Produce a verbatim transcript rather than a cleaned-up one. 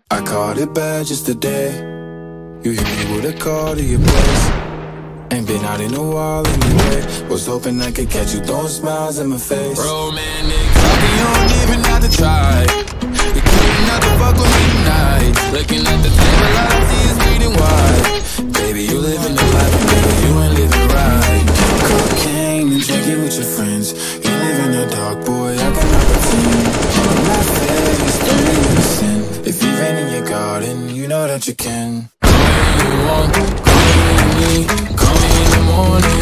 I caught it bad just today. You hit me with a call to your place. Ain't been out in a while anyway. Was hoping I could catch you throwing smiles in my face. Romantic talking, you don't even have to try. You couldn't have to fuck with me tonight. Looking at the table, all I see is bleeding white. Baby, you living the life, and baby, you ain't living right. Cocaine and drinking with your friends. You live in the dark, boy, I cannot pretend. On my face, don't be innocent. If you've been in your garden, you know that you can. Call me when you want, call me when you need. Call me in the morning,